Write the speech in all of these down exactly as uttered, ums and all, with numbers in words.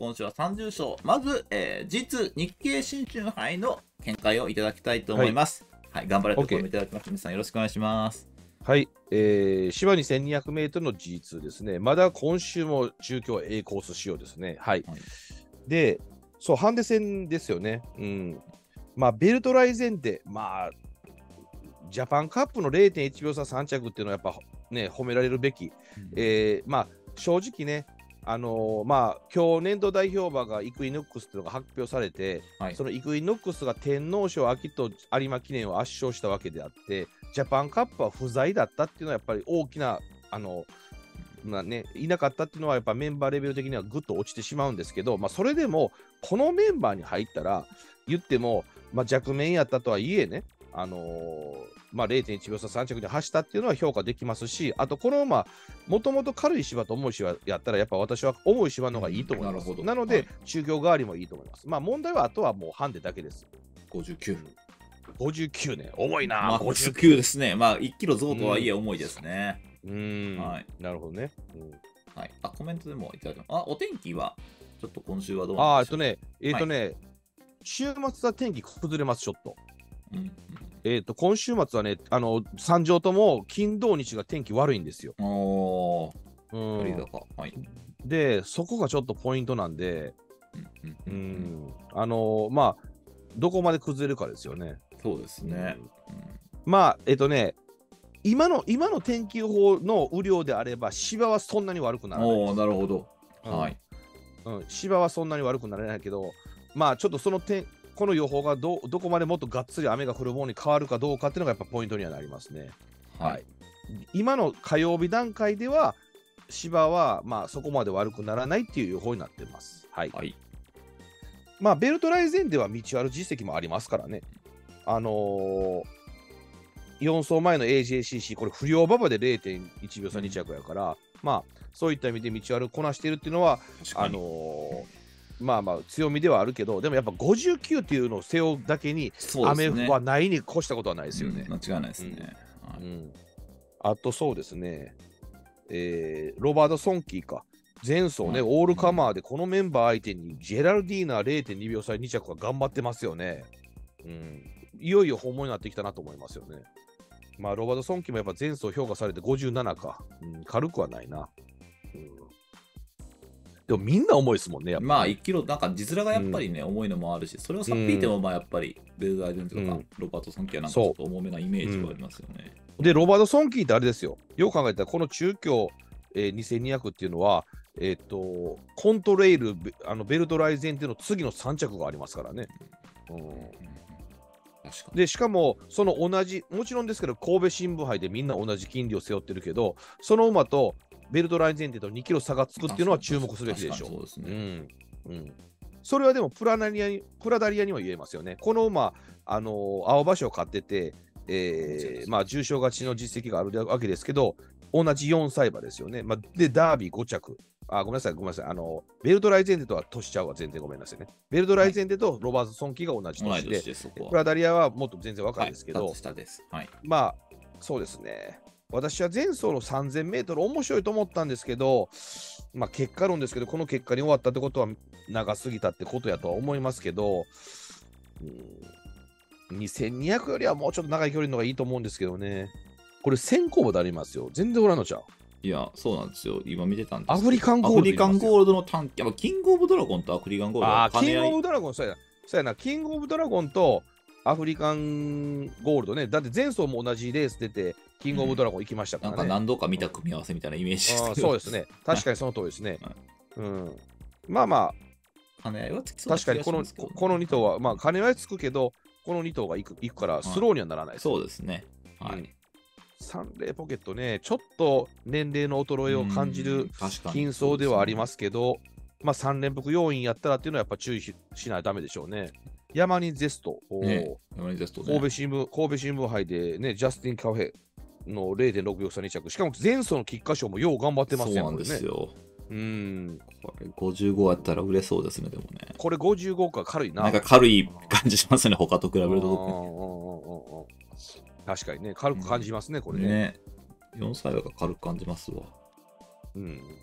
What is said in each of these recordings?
今週はさんじゅう勝。まず、えー、実日経新春杯の見解をいただきたいと思います。はい、はい、頑張れと声もいただきました。皆さんよろしくお願いします。 はい、えー、芝 にせんにひゃくメートルの ジーツー ですね。まだ今週も中京 A コース仕様ですね。はい。はい、で、そう、ハンデ戦ですよね。うん。まあ、ベルトライ前提、まあ、ジャパンカップの れいてんいちびょう差さん着っていうのはやっぱね、褒められるべき。うん、えー、まあ、正直ね、あのー、まあ、今日年度代表馬がイクイノックスっていうのが発表されて、はい、そのイクイノックスが天皇賞秋と有馬記念を圧勝したわけであって、ジャパンカップは不在だったっていうのはやっぱり大きな、あの、まあね、いなかったっていうのはやっぱメンバーレベル的にはぐっと落ちてしまうんですけど、まあ、それでもこのメンバーに入ったら言っても、まあ、弱面やったとはいえね、あのーまあ、れいてんいちびょう差さん着で走ったっていうのは評価できますし、あとこの馬もともと軽い芝と重い芝やったらやっぱ私は重い芝の方がいいと思います。うん、な, なので、はい、中京代わりもいいと思います。まあ問題はあとはもうハンデだけです。 ごじゅうきゅう。 ごじゅうきゅうね、重いな。 まあ、ごじゅうきゅうですね。まあいちキロ増とはいえ重いですね。 うん、はい、なるほどね。うん、 はい、あ、コメントでもいただきます。あ、お天気はちょっと今週はどうなんでしょうか。 あ、えっとね、えっとね、はい、週末は天気崩れます、ちょっと。うんうん、えっと、今週末はね、あの、さん条とも金土日が天気悪いんですよ。 おー、うん、はい、 で、そこがちょっとポイントなんで、うん、うん、あのー、まあ、どこまで崩れるかですよね。 そうですね。 うん、まあ、えっとね、今の、今の天気予報の雨量であれば、芝はそんなに悪くならないです。 おー、なるほど。 はい。うん、芝はそんなに悪くならないけど、まあ、ちょっとその点、この予報が ど, どこまでもっとがっつり雨が降るものに変わるかどうかっていうのがやっぱポイントにはなりますね。はい。はい、今の火曜日段階では、芝はまあそこまで悪くならないっていう予報になってます。はい。はい、まあ、ベルトライ前では道ある実績もありますからね。あのー、よん走前の エージェーシーシー、これ不良馬場で れいてんいちびょう差に着やから、うん、まあ、そういった意味で道あるこなしているっていうのは、あのー、まあまあ強みではあるけど、でもやっぱごじゅうきゅうっていうのを背負うだけに、雨はないに越したことはないですよね。 うん、間違いないですね。 うん、うん、あとそうですね、えー、ロバート・ソンキーか。前走ね、うん、オールカマーでこのメンバー相手にジェラルディーナ れいてんにびょう差に着が頑張ってますよね。うん、いよいよ本物になってきたなと思いますよね。まあ、ロバート・ソンキーもやっぱ前走評価されてごじゅうななか。うん、軽くはないな。うん、でもみんな重いですもんね、やっぱ、ね。 まあいちキロ、なんか字面がやっぱりね、うん、重いのもあるし、それをさっぴいても、まあやっぱり、ベルトライ前とか、うん、ロバート・ソンキーはなんかちょっと重めなイメージはありますよね。 うん、で、ロバート・ソンキーってあれですよ。よく考えたら、この中京、えー、にせんにひゃくっていうのは、えっ、ー、と、コントレイル、あのベルトライ前っていうの次のさん着がありますからね。うん、うん、確かで、しかも、その同じ、もちろんですけど、神戸新聞杯でみんな同じ金利を背負ってるけど、その馬とベルトライ前提とにキロ差がつくっていうのは注目すべきでしょう。 そうですね。 うん。うん。それはでもプラダリアに、プラダリアにも言えますよね。この馬、あのー、青葉賞を買ってて、えー、まあ、重賞勝ちの実績があるわけですけど、同じよん歳馬ですよね。まあ、で、ダービーご着。あ、ごめんなさい、ごめんなさい。あの、ベルトライ前提とは年ちゃうわ、全然ごめんなさいね。ベルトライ前提とロバート・ソンキーが同じ年で、はい、プラダリアはもっと全然若いですけど、 はい、下です。はい、 まあ、そうですね。私は前走のさんぜんメートル面白いと思ったんですけど、まあ結果論ですけど、この結果に終わったってことは長すぎたってことやとは思いますけど、うん、にせんにひゃくよりはもうちょっと長い距離の方がいいと思うんですけどね。これ先行馬でありますよ。全然おらんのちゃう。 いや、そうなんですよ。今見てたんですけど。 アフリカンゴールド。 アフリカンゴールドの短期、やっぱキングオブドラゴンとアフリカンゴールド。 ああ、キングオブドラゴン、そうやな。そうやな。キングオブドラゴンとアフリカンゴールドね。だって前走も同じレース出て、キングオブドラゴン行きましたからね。 うん、なんか何度か見た組み合わせみたいなイメージですけど。そうですね。確かにその通りですね。うん。まあまあ、兼ね合いはつきそうですね。確かにこの、このに頭は、まあ、兼ね合いつくけど、このに頭が行く行くからスローにはならないです、 ね。そうですね。はい。うん、 サンレーポケットね、ちょっと年齢の衰えを感じる金層ではありますけど、まあさん連複要員やったらっていうのはやっぱ注意 し, しないとダメでしょうね。山にゼスト、 ね、山にゼスト、ね、 神戸新聞、神戸新聞杯でね、ジャスティン・カフェの れいてんろくびょう差に着。しかも前走の菊花賞もよう頑張ってますね。 そうなんですよ。 うん。 これごじゅうごやったら売れそうですね、でもね。 これごじゅうごか軽いな。 なんか軽い感じしますね、他と比べると。 確かにね、軽く感じますね、うん、これね。 ね。よん歳は軽く感じますわ。 うん。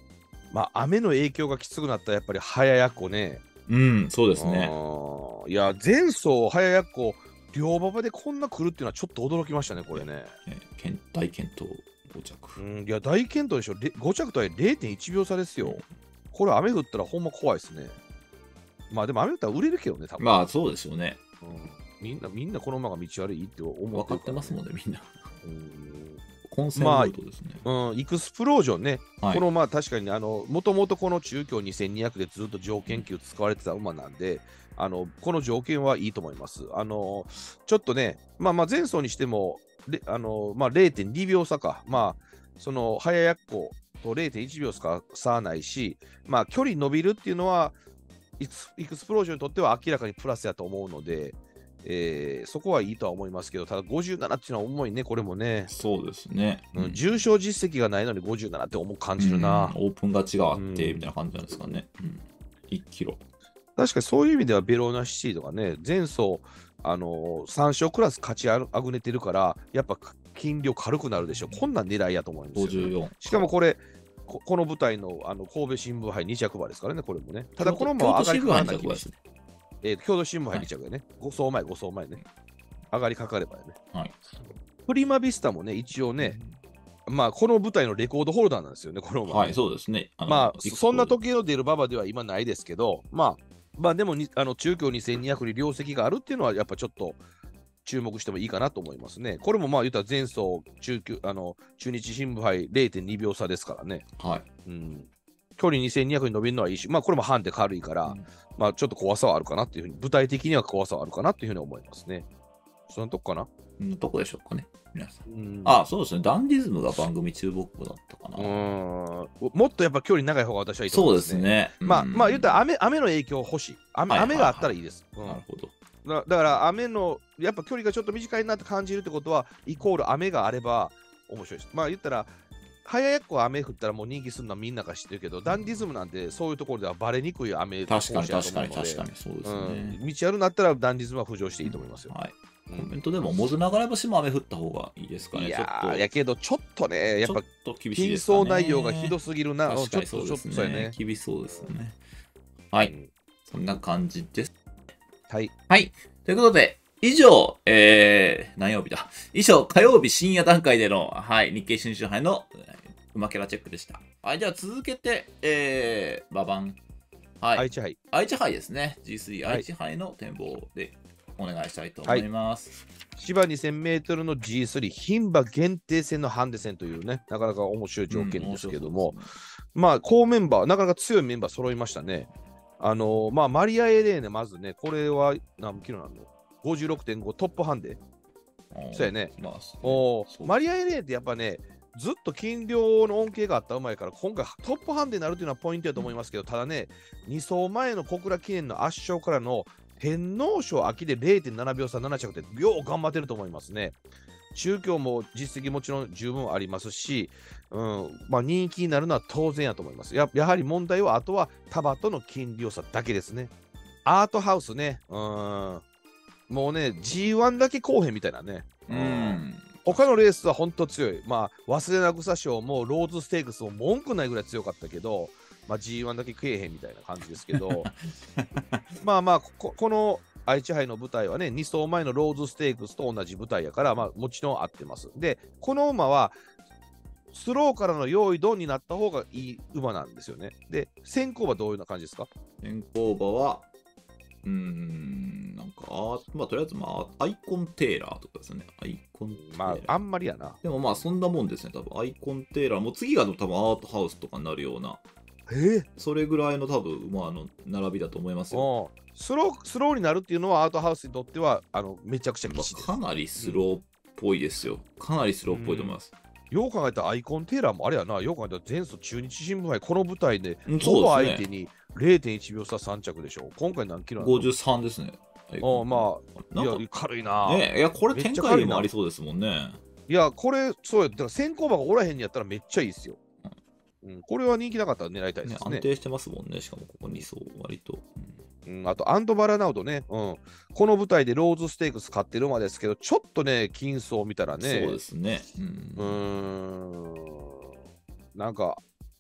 まあ、雨の影響がきつくなったらやっぱり早やっこね。 うん、そうですね。 いや、前走早やっこ、両馬場でこんな来るっていうのはちょっと驚きましたね、これね。 えー、大健闘ご着。 うん、いや、大健闘でしょ。ご着とは れいてんいちびょう差ですよ。これ雨降ったらほんま怖いですね。まあでも雨降ったら売れるけどね、多分。 まあそうですよね。 うん、みんな、みんなこの馬が道悪いって思ってる、 ね、分かってますもんね、みんな。 うん混戦モードですね。 まあ、うん、イクスプロージョンね、 はい、 このまあ確かにあの、もともとこの中京にせんにひゃくでずっと条件級使われてた馬なんで、あのこの条件はいいと思います。あのちょっとね、まあまあ前走にしても、あのまあ、れいてんにびょう差か、まあ、その早やっこと れいてんいちびょうしか差はないし、まあ、距離伸びるっていうのは、イクスプロージョンにとっては明らかにプラスやと思うので、えー、そこはいいとは思いますけど、ただごじゅうななっていうのは重いね、これもね。 そうですね。 うん、重賞実績がないのにごじゅうななって重く感じるな。 オープン勝ちがあって、みたいな感じなんですかね。うん、いっキロ。 確かにそういう意味ではベローナシティとかね、前走、あのー、さん勝クラス勝ちあぐねてるから、やっぱ筋量軽くなるでしょ。こんなん狙いやと思うんですよ、ね。 ごじゅうよん。 しかもこれ、こ, この舞台のあの神戸新聞杯に着馬ですからね、これもね。ただこの馬は上がりかからないですね。えー、京都新聞杯に着やね。ご走前、ご走前ね。上がりかかればよね。 はい。 プリマビスタもね、一応ね、うん、まあ、この舞台のレコードホルダーなんですよね、この馬、ね。 はい、そうですね。 まあ、そんな時計の出る馬場では今ないですけど、まあ、まあ、でもに、あの中京にせんにひゃくに両席があるっていうのは、やっぱちょっと注目してもいいかなと思いますね。これもまあ、言ったら前走中級、あの中日新聞杯 れいてんにびょう差ですからね。 はい。 うん。距離にせんにひゃくに伸びるのはいいし、まあ、これもハンデ軽いから、うん、まあ、ちょっと怖さはあるかなっていうふうに、具体的には怖さはあるかなっていうふうに思いますね。そのとこかな。 うん、どこでしょうかね、皆さん。うん、あ、そうですね。ダンディズムが番組注目だったかな。 うん。もっとやっぱ距離長い方が私はいいと思いますね。 そうですね。 うん、まあ、まあ、言ったら雨、雨の影響欲しい。雨、雨があったらいいです。 なるほど。 だ, だから雨のやっぱ距離がちょっと短いなって感じるってことはイコール雨があれば面白いです。まあ言ったら早やっこ雨降ったらもう人気するのはみんなが知ってるけど、ダンディズムなんてそういうところではバレにくい雨確かに確かに確かにそうですね、 うん、道あるんだったらダンディズムは浮上していいと思いますよ。 はい、うん、コメントでもモズ流れ星も雨降った方がいいですかね。 いやーやけどちょっとねやっぱ厳しいですね。内容がひどすぎるな。 確かにそうですね。ちょっとね厳しそうですよね。はい、うん、そんな感じです。 はい。 はい。ということで、以上、えー、何曜日だ以上、火曜日深夜段階での、はい、日経新春杯の、馬キャラチェックでした。はい、じゃあ続けて、えー、ババン。はい。 愛知杯。 愛知杯ですね。ジースリー 愛知杯の展望でお願いしたいと思います。 はい、芝にせんメートルの ジースリー、牝馬限定戦のハンデ戦というね、なかなか面白い条件ですけども、うんね、まあ、好メンバー、なかなか強いメンバー揃いましたね。あのー、まあ、マリア・エレーネ、まずね、これは何キロなの ?ごじゅうろくてんご トップハンデ。そうやね。まあ、おマリア・エレーネってやっぱね、ずっと筋量の恩恵があった馬やから、今回トップハンデになるというのはポイントだと思いますけど、ただね、に走前の小倉記念の圧勝からの天皇賞秋で れいてんななびょう差なな着って、よう頑張ってると思いますね。中京も実績もちろん十分ありますし、うんまあ、人気になるのは当然やと思います。や, やはり問題はあとはタバとの筋量差だけですね。アートハウスね、うんもうね ジーワン だけ後編みたいなね。うん他のレースは本当強い。まあ忘れな草賞もローズステークスも文句ないぐらい強かったけど、まあ、ジーワン だけ食えへんみたいな感じですけどまあまあ こ, この愛知杯の舞台はね、に走前のローズステークスと同じ舞台やから、まあ、もちろん合ってます。で、この馬は、スローからの用意ドンになった方がいい馬なんですよね。で、先行馬どういうような感じですか？ 先行馬は、うーん、なんか、あまあ、とりあえず、まあ、アイコンテーラーとかですね。アイコンテーラー。 まあ、あんまりやな。 でもまあ、そんなもんですね、多分アイコンテーラー。もう次が多分アートハウスとかになるような。 えー、 それぐらいの多分馬の並びだと思いますよ。 スロー、スローになるっていうのはアートハウスにとってはあのめちゃくちゃ岸です。 かなりスローっぽいですよ。うん、かなりスローっぽいと思います。 よう考えたらアイコンテーラーもあれやな。よう考えたら前走中日新聞杯この舞台でほぼ相手に れいてんいちびょう差さん着でしょ。今回何キロなの？ごじゅうさんですね。 あまあ、いや軽いな。 ね、いやこれ展開もありそうですもんね。 いやこれそうやだから先行馬がおらへんにやったらめっちゃいいですよ。うん、これは人気なかったら狙いたいですね。ね安定してますもんね。しかもここに走割と。 うん、あとアンドバラナウドね、うん、この舞台でローズステークス勝ってる馬ですけど、ちょっとね、金走見たらね、 そうですね。 うん、うーんなんか、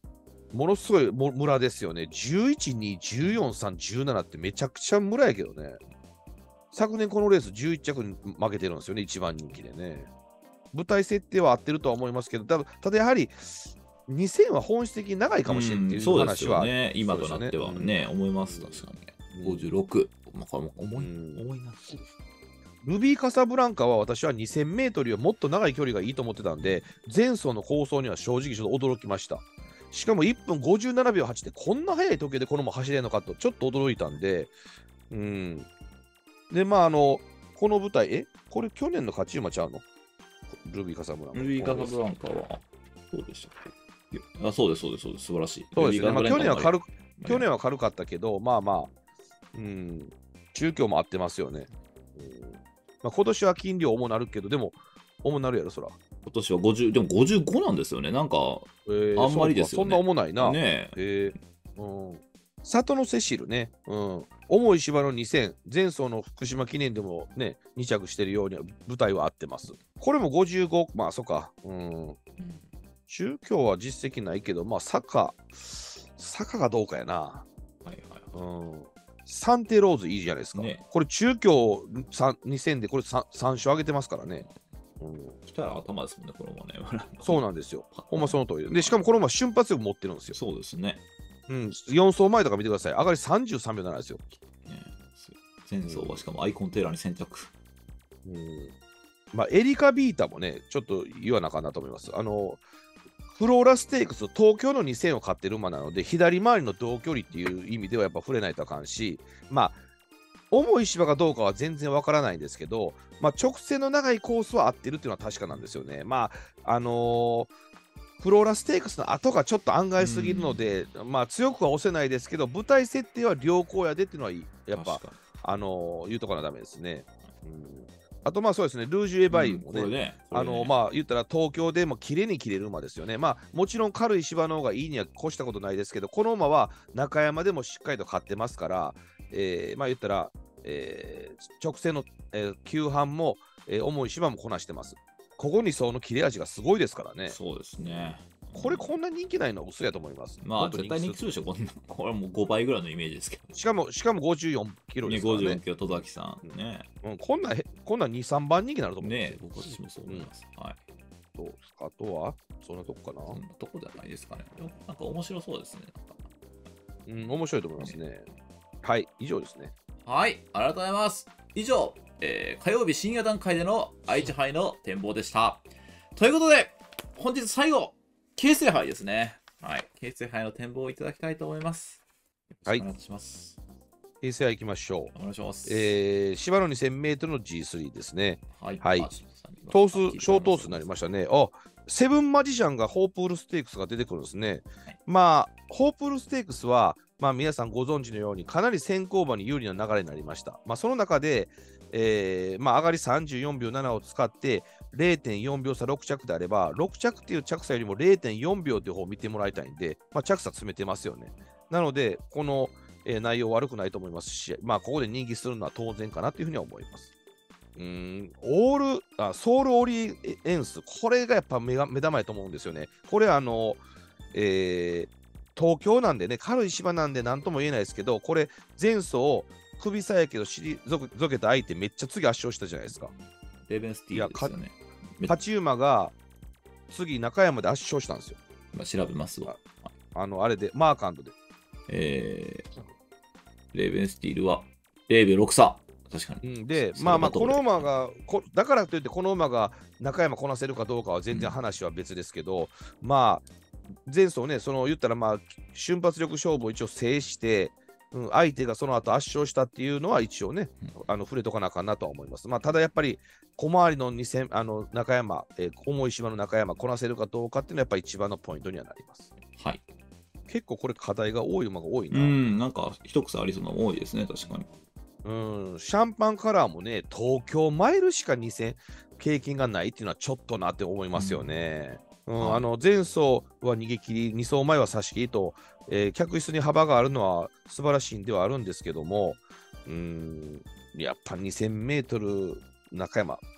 ものすごいも村ですよね。じゅういち、に、じゅうよん、さん、じゅうななってめちゃくちゃ村やけどね。昨年このレースじゅういっ着に負けてるんですよね、一番人気でね。舞台設定は合ってるとは思いますけど、ただただやはりにせんは本質的に長いかもしれんっていうそうですよ話は、 ね。今となってはね、思います。確かに。ごじゅうろく。まあ、重い、重いな。 ルビーカサブランカは私はにせんメートルよりもっと長い距離がいいと思ってたんで、前走の構想には正直ちょっと驚きました。しかもいっぷんごじゅうななびょうはちでこんな速い時計でこのまま走れるのかとちょっと驚いたんで、うん。で、まあ、あの、この舞台、えこれ去年の勝ち馬ちゃうのルビーカサブランカ。 ルビーカサブランカは、そうでしたっけあ、そうです、そうです、そうです。素晴らしい。 そうですね。まあ、去年は軽く、去年は軽かったけど、まあまあ、うん、中京も合ってますよね。うんまあ、今年は金量重なるけど、でも、重なるやろ、そら。 今年はごじゅう、でもごじゅうごなんですよね。なんか、えー、あんまりですよね。 そんな重ないな。 ねえー、うん。里のセシルね。うん。重い芝のにせん、前走の福島記念でもね、に着してるように舞台は合ってます。これもごじゅうご、まあ、そっか。うん。中京は実績ないけど、まあ、坂、坂がどうかやな。はいはい、うん。サンテローズいいじゃないですか。ね、これ中京にせんでこれ 3, さん勝上げてますからね。 うん。来ら頭ですもんね、この馬ね。 そうなんですよ。ほんまその通りで。しかもこの馬瞬発力持ってるんですよ。 そうですね。 うん。よん走前とか見てください。上がりさんじゅうさんびょうななですよ。ね、 前走はしかもアイコンテーラーに先着。 うん。まあ、エリカビータもね、ちょっと言わなあかんなと思います。あの、フローラステークス、東京のにせんを買ってる馬なので、左回りの同距離っていう意味ではやっぱ触れないとあかんし、まあ、重い芝かどうかは全然わからないんですけど、まあ、直線の長いコースは合ってるっていうのは確かなんですよね。まあ、あのー、フローラステークスの後がちょっと案外すぎるので、まあ、強くは押せないですけど、舞台設定は良好やでっていうのは、やっぱ、あのー、言うところはダメですね。うんあとまあそうですね、ルージュエバイもね、うん、ねねあのまあ言ったら東京でも綺麗に切れる馬ですよね。まあもちろん軽い芝の方がいいには越したことないですけど、この馬は中山でもしっかりと勝ってますから、えー、まあ言ったら、えー、直線の、えー、急半も、えー、重い芝もこなしてます。ここにその切れ味がすごいですからね。 そうですね。 これこんな人気ないのは嘘やと思います。 まあ絶対人気するでしょ、こんな。これはもうごばいぐらいのイメージですけど。 しかも、しかもごじゅうよんキロですからね。 ね、ごじゅうよんキロ、戸崎さん。ね。 うん、こんな、こんなに、さんばん人気になると思う。 ね僕は私もそう思います。うん、はい。 どうですかあとはそんなとこかなそんなとこじゃないですかね。なんか面白そうですね。なんかうん、面白いと思いますね。ねはい、以上ですね。 はい、ありがとうございます。以上、えー、火曜日深夜段階での愛知杯の展望でした。ということで、本日最後、京成杯ですね。はい。京成杯の展望をいただきたいと思います。 はい。 お願いします。 京成杯行きましょう。お願いします。 えー、芝の にせんメートル の ジースリー ですね。 はい。 はい。トース、小トースになりましたね。あ、セブンマジシャンがホープールステークスが出てくるんですね。はい、まあ、ホープールステークスは、まあ皆さんご存知のようにかなり先行馬に有利な流れになりました。まあその中で、えーまあ、上がりさんじゅうよんびょうななを使って れいてんよんびょう差ろく着であればろく着っていう着差よりも れいてんよんびょうという方を見てもらいたいんで、まあ、着差詰めてますよね。なのでこの、えー、内容悪くないと思いますし、まあ、ここで人気するのは当然かなというふうには思います。うーんオールあソウルオリエンス、これがやっぱ目が目玉やと思うんですよね。これあの、えー、東京なんでね、軽い芝なんで何とも言えないですけど、これ前走首さやけど退けた相手めっちゃ次圧勝したじゃないですか。 レーベンスティールですよね。 勝ち馬が次中山で圧勝したんですよ。 今調べますわ。 あの、あれで、マーカンドで。 えー、レーベンスティールはれいびょうろく差。確かに。 うん、で、まあまあ、この馬がこ、だからといってこの馬が中山こなせるかどうかは全然話は別ですけど、うん、まあ、前走ね、その言ったらまあ、瞬発力勝負を一応制して、うん、相手がその後圧勝したっていうのは一応ね、うん、あの触れとかなあかんなとは思います。まあ、ただやっぱり小回りのにせんあの中山、えー、重い芝の中山こなせるかどうかっていうのはやっぱり一番のポイントにはなります。 はい。 結構これ課題が多い馬が多いな。 うん、なんか一草ありそうな多いですね、確かに。 うん、シャンパンカラーもね、東京マイルしかにせん経験がないっていうのはちょっとなって思いますよね。うんうんはい、あの前走は逃げ切り、に走前は差し切りと、えー、客室に幅があるのは素晴らしいんではあるんですけども、うんやっぱにせんメートル中山、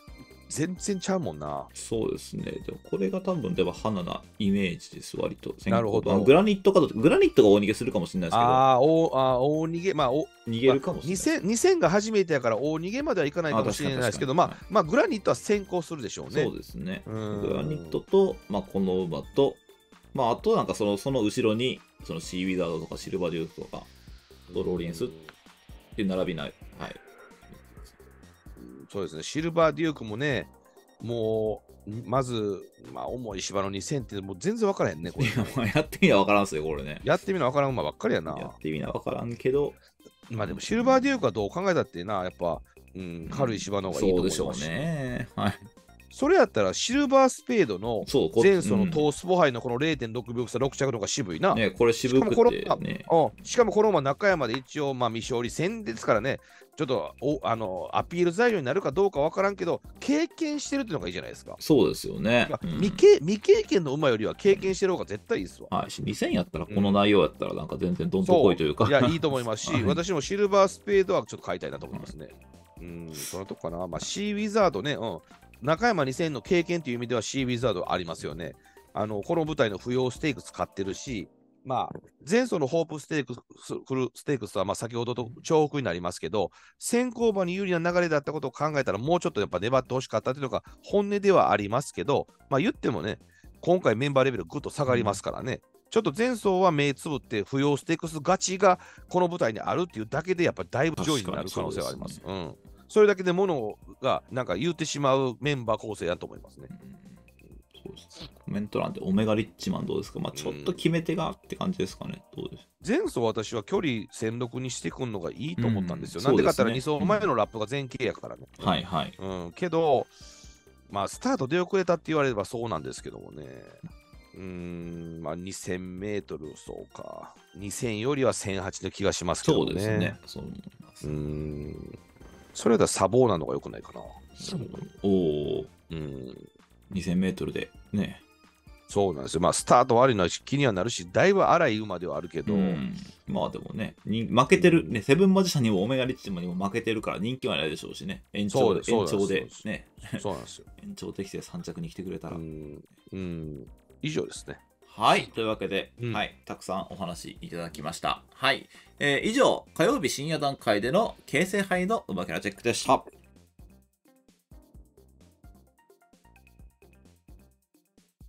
全然ちゃうもんな。 そうですね。でもこれが多分では花なイメージです、割と。 なるほどまあグラニットかと、グラニットが大逃げするかもしれないですけど、 あーおあー、大逃げ、まあ、お逃げるかもしれない。 にせん、にせんが初めてやから大逃げまではいかないかもしれないですけど、 あ確かにまあ、まあ、グラニットは先行するでしょうね。 そうですね。 うんグラニットと、まあ、この馬と、まあ、あとなんかそのその後ろに、そのシーウィザードとかシルバーデュークとか、ドローリンスっていう並びない。はい。 そうですね、シルバーデュークもね、もう、まず、まあ、重い芝のにせんって、もう全然分からへんね、これ。 いや、まあやってみな分からんすよ、これね。 やってみな分からん馬ばっかりやな。 やってみな分からんけど、 まあでも、シルバーデュークはどう考えたってな、やっぱ、うん、軽い芝の方がいいと思いますし、 そうでしょうね。はい。 それやったら、シルバースペードのそうこ前走のうんトースポ杯のこの れいてんろく 秒差ろく着の方が渋いな。 ね、これ渋くしかもこのてね。 うんしかもこの馬、中山で一応、まあ、未勝利戦ですからね、ちょっとおあのアピール材料になるかどうかわからんけど、経験してるっていうのがいいじゃないですか。 そうですよね。 まあうん未経未経験の馬よりは経験してる方が絶対いいですわ。 はい。にせんやったら、この内容やったら、なんか全然どんとそうこいというか。 いや、いいと思いますし、 はい私もシルバースペードはちょっと買いたいなと思いますね。うん、そのとこかな。まあ、シーウィザードね、うん、中山にせんの経験という意味ではシーウィザードありますよね。あのこの舞台の不要ステークス買ってるし、まあ、前走のホープステークスフルステークスはまあ先ほどと重複になりますけど、先行馬に有利な流れだったことを考えたら、もうちょっとやっぱ粘ってほしかったというのが本音ではありますけど、まあ言ってもね、今回メンバーレベルぐっと下がりますからね、ちょっと前走は目つぶって不要ステークス勝ちがこの舞台にあるっていうだけで、やっぱりだいぶ上位になる可能性があります。 確かうん、それだけでものがなんか言ってしまうメンバー構成だと思いますね。 そうですね。コメント欄でオメガリッチマンどうですか？まあちょっと決め手がって感じですかね。どうです前走私は距離戦力にしてくるのがいいと思ったんですよ。 うんなんでかったらそうですねに走前のラップが前傾やからね。 はいはい。 うん、けど、まあ、スタート出遅れたって言われればそうなんですけどもね。うーん、まあ、にせんメートル、そうか。にせんよりはせんはちの気がしますけどね。 そうですね。そう思います。 うーん。それだったらサボーなのが良くないかな。 おお、 うん。 にせんメートルでね。 そうなんですよ。まあ、スタート悪いのは気にはなるし、だいぶ荒い馬ではあるけど、 うんまあでもね、に負けてる、ね、セブンマジシャンにもオメガリッチマンにも負けてるから人気はないでしょうしね。延長で、 そう延長でそうね、 そうなんですよ。 延長適正さん着に来てくれたら。 うん。うん。以上ですね。 はい。というわけで、 うんはい。たくさんお話いただきました。はい。えー以上、火曜日深夜段階での形成杯の馬キャラチェックでした。